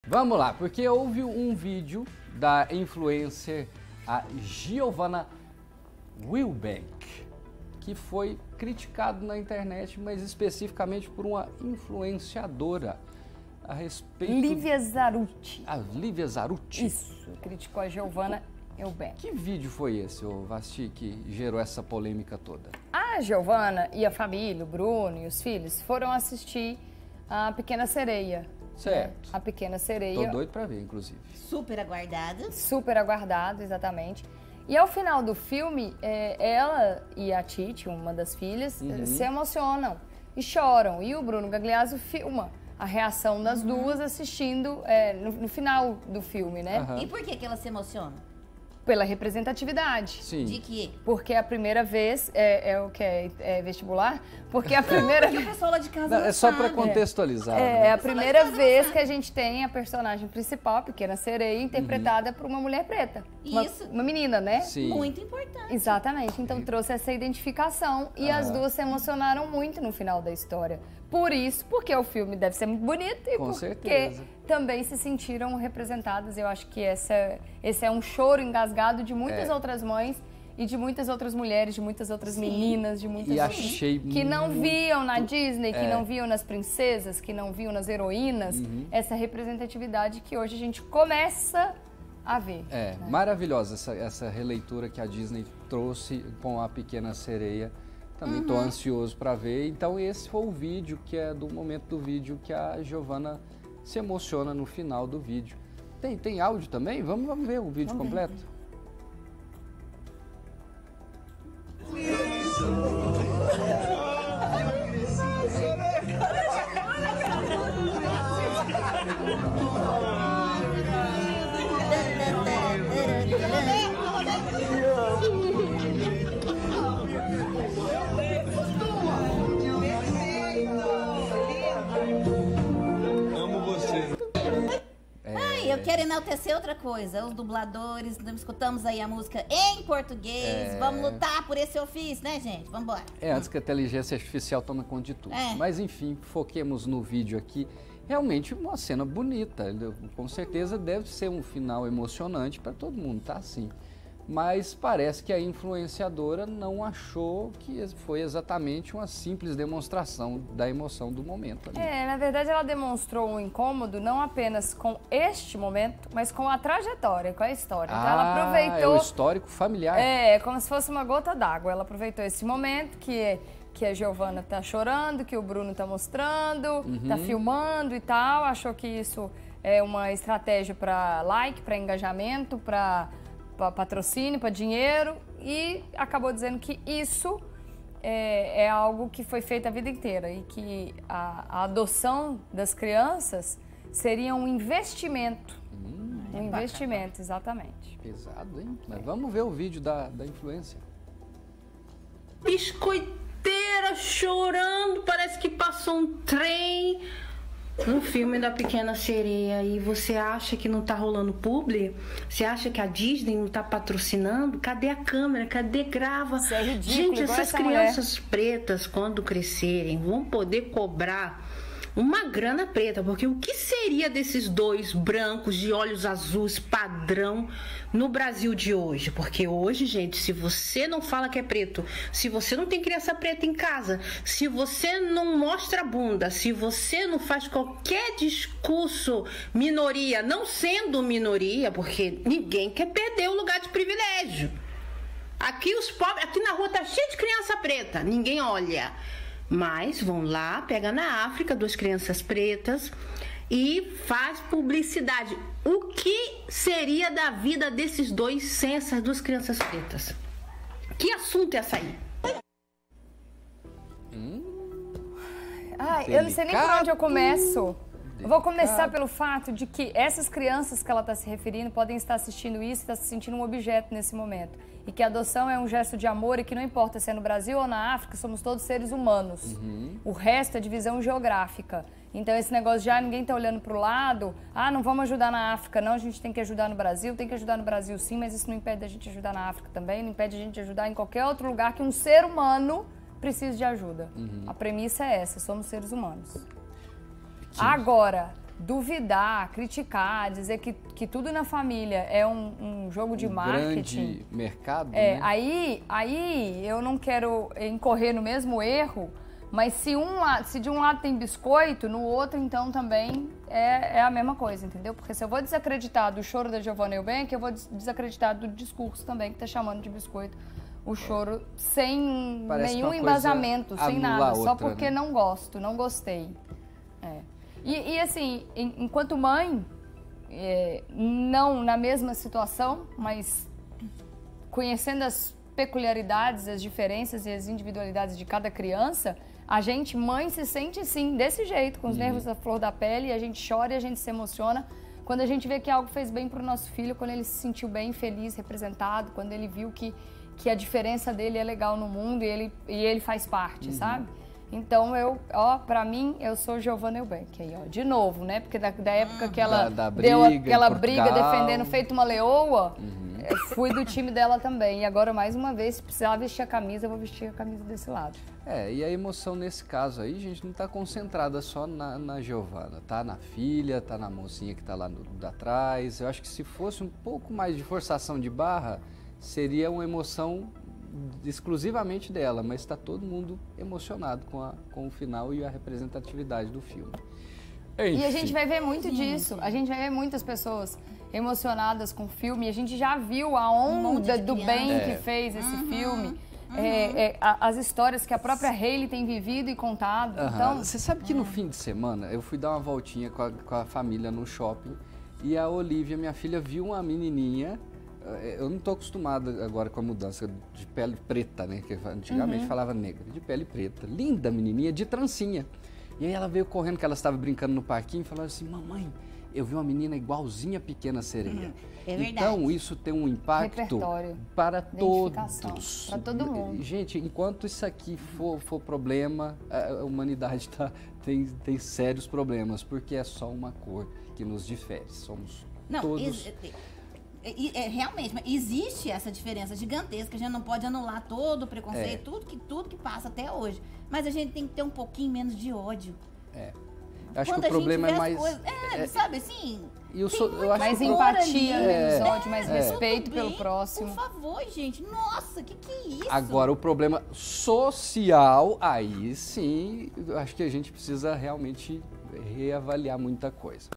Vamos lá, porque houve um vídeo da influencer a Giovanna Wilbeck, que foi criticado na internet, mas especificamente por uma influenciadora a respeito... Lívia Zarutti. A Lívia Zarutti? Isso, criticou a Giovanna Wilbeck. Que vídeo foi esse, Vasti, que gerou essa polêmica toda? A Giovanna e a família, o Bruno e os filhos, foram assistir a Pequena Sereia. Certo. Né? A Pequena Sereia. Tô doido pra ver, inclusive. Super aguardado. Super aguardado, exatamente. E ao final do filme, ela e a Titi, uma das filhas, se emocionam e choram. E o Bruno Gagliasso filma a reação das duas assistindo no final do filme, né? E por que elas se emocionam? Pela representatividade. Sim. De quê? Porque a primeira vez, o que é vestibular? Porque a primeira Porque o pessoal lá de casa não É só pra sabe. contextualizar. É né? a primeira vez que a gente tem a personagem principal, a Pequena Sereia, interpretada por uma mulher preta. Isso. Uma menina, né? Sim. Muito importante. Exatamente. Então trouxe essa identificação e as duas se emocionaram muito no final da história. Por isso, porque o filme deve ser muito bonito e Com porque certeza. também se sentiram representadas. Eu acho que esse é um choro engasgado de muitas outras mães e de muitas outras mulheres, de muitas outras meninas, de muitas E achei que não muito... viam na Disney, que não viam nas princesas, que não viam nas heroínas, essa representatividade que hoje a gente começa a ver. Maravilhosa essa releitura que a Disney trouxe com a Pequena Sereia. Também estou ansioso para ver. Então esse foi o vídeo, que é do momento do vídeo que a Giovanna se emociona no final do vídeo. Tem áudio também? Vamos ver o vídeo completo? Eu quero enaltecer outra coisa. Os dubladores, escutamos aí a música em português. Vamos lutar por esse ofício, né, gente? Vamos embora. Antes que a inteligência artificial tome conta de tudo. É. Mas enfim, foquemos no vídeo aqui. Realmente uma cena bonita. Com certeza deve ser um final emocionante para todo mundo, tá assim. Mas parece que a influenciadora não achou que foi exatamente uma simples demonstração da emoção do momento ali. Na verdade ela demonstrou um incômodo não apenas com este momento, mas com a trajetória, com a história. Então ela aproveitou... É o histórico familiar. Como se fosse uma gota d'água. Ela aproveitou esse momento que a Giovanna tá chorando, que o Bruno tá mostrando, tá filmando e tal. Achou que isso é uma estratégia para like, para engajamento, para patrocínio, para dinheiro, e acabou dizendo que isso é algo que foi feito a vida inteira e que a adoção das crianças seria um investimento. Um investimento, exatamente. Pesado, hein? Mas vamos ver o vídeo da influência. Biscoiteira chorando, parece que passou um trem no filme da Pequena Sereia. E você acha que não tá rolando publi? Você acha que a Disney não tá patrocinando? Cadê a câmera? Cadê grava? Isso é ridículo. Gente, igual essas essa crianças pretas, quando crescerem, vão poder cobrar uma grana preta, porque o que seria desses dois brancos de olhos azuis padrão no Brasil de hoje? Porque hoje, gente, se você não fala que é preto, se você não tem criança preta em casa, se você não mostra a bunda, se você não faz qualquer discurso minoria, não sendo minoria, porque ninguém quer perder o lugar de privilégio. Aqui os pobres, aqui na rua tá cheio de criança preta, ninguém olha. Mas vão lá, pega na África duas crianças pretas e faz publicidade. O que seria da vida desses dois sem essas duas crianças pretas? Que assunto é essa aí? Eu não sei nem por onde eu começo. Eu vou começar pelo fato de que essas crianças que ela está se referindo podem estar assistindo isso e estar se sentindo um objeto nesse momento. E que a adoção é um gesto de amor e que não importa se é no Brasil ou na África, somos todos seres humanos. O resto é divisão geográfica. Então esse negócio de ninguém está olhando para o lado, não vamos ajudar na África, não, a gente tem que ajudar no Brasil, tem que ajudar no Brasil sim, mas isso não impede a gente ajudar na África também, não impede a gente ajudar em qualquer outro lugar que um ser humano precise de ajuda. A premissa é essa, somos seres humanos. Agora, duvidar, criticar, dizer que tudo na família é um jogo de marketing. Grande mercado, né? Aí eu não quero incorrer no mesmo erro, mas se de um lado tem biscoito, no outro então também é a mesma coisa, entendeu? Porque se eu vou desacreditar do choro da Giovanna Eubank, eu vou desacreditar do discurso também que tá chamando de biscoito o choro sem nenhum embasamento, sem nada, só porque né? Não gostei. E assim, enquanto mãe, não na mesma situação, mas conhecendo as peculiaridades, as diferenças e as individualidades de cada criança, a gente, mãe, se sente assim, desse jeito, com os nervos à flor da pele, a gente chora e a gente se emociona quando a gente vê que algo fez bem para o nosso filho, quando ele se sentiu bem, feliz, representado, quando ele viu que a diferença dele é legal no mundo e ele faz parte, sabe? Então, pra mim, eu sou Giovanna Eubank, aí, ó, de novo, né? Porque da época que ela deu aquela briga defendendo feito uma leoa, fui do time dela também. E agora, mais uma vez, se precisar vestir a camisa, eu vou vestir a camisa desse lado. E a emoção nesse caso aí, gente, não tá concentrada só na Giovanna, tá na filha, tá na mocinha que tá lá atrás. Eu acho que se fosse um pouco mais de forçação de barra, seria uma emoção exclusivamente dela, mas está todo mundo emocionado com o final e a representatividade do filme. Enfim. E a gente vai ver muito disso, a gente vai ver muitas pessoas emocionadas com o filme, a gente já viu a onda do bem que fez esse filme, as histórias que a própria Hailey tem vivido e contado. Então, você sabe que no fim de semana eu fui dar uma voltinha com a família no shopping e a Olivia, minha filha, viu uma menininha. Eu não estou acostumado agora com a mudança de pele preta, né? Que antigamente falava negra, de pele preta. Linda menininha, de trancinha. E aí ela veio correndo, que ela estava brincando no parquinho, e falou assim, mamãe, eu vi uma menina igualzinha a Pequena Sereia. É verdade. Então isso tem um impacto para todos. Para todo mundo. Gente, enquanto isso aqui for problema, a humanidade tem sérios problemas, porque é só uma cor que nos difere. Somos todos... Realmente, mas existe essa diferença gigantesca, a gente não pode anular todo o preconceito, tudo que passa até hoje. Mas a gente tem que ter um pouquinho menos de ódio. Acho que o problema é mais... sabe assim... Eu acho mais empatia, menos ódio, mais respeito pelo próximo. Por favor, gente. Nossa, que é isso? Agora, o problema social, aí sim, eu acho que a gente precisa realmente reavaliar muita coisa.